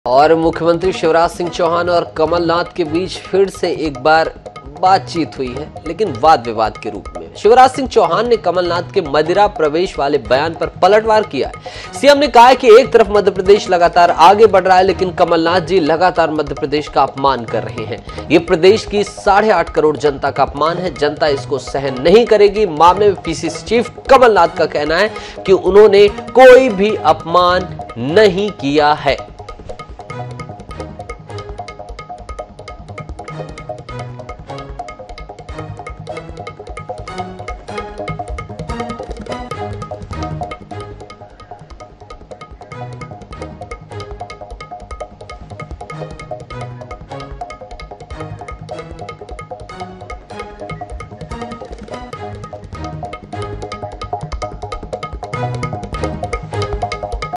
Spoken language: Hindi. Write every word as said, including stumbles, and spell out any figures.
और मुख्यमंत्री शिवराज सिंह चौहान और कमलनाथ के बीच फिर से एक बार बातचीत हुई है, लेकिन वाद विवाद के रूप में। शिवराज सिंह चौहान ने कमलनाथ के मदिरा प्रवेश वाले बयान पर पलटवार किया है। सीएम ने कहा है कि एक तरफ मध्य प्रदेश लगातार आगे बढ़ रहा है, लेकिन कमलनाथ जी लगातार मध्य प्रदेश का अपमान कर रहे हैं। ये प्रदेश की साढ़े आठ करोड़ जनता का अपमान है, जनता इसको सहन नहीं करेगी। मामले में पीसीसी चीफ कमलनाथ का कहना है कि उन्होंने कोई भी अपमान नहीं किया है।